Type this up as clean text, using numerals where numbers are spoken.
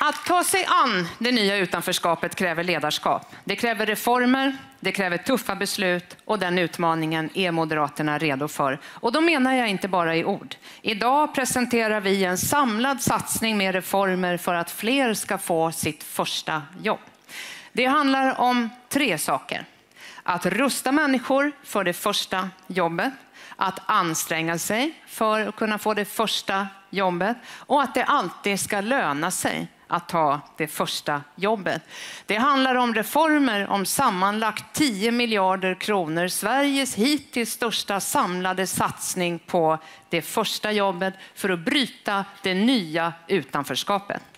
Att ta sig an det nya utanförskapet kräver ledarskap. Det kräver reformer, det kräver tuffa beslut och den utmaningen är Moderaterna redo för. Och då menar jag inte bara i ord. Idag presenterar vi en samlad satsning med reformer för att fler ska få sitt första jobb. Det handlar om 3 saker. Att rusta människor för det första jobbet, att anstränga sig för att kunna få det första jobbet och att det alltid ska löna sig att ta det första jobbet. Det handlar om reformer om sammanlagt 10 miljarder kronor, Sveriges hittills största samlade satsning på det första jobbet för att bryta det nya utanförskapet.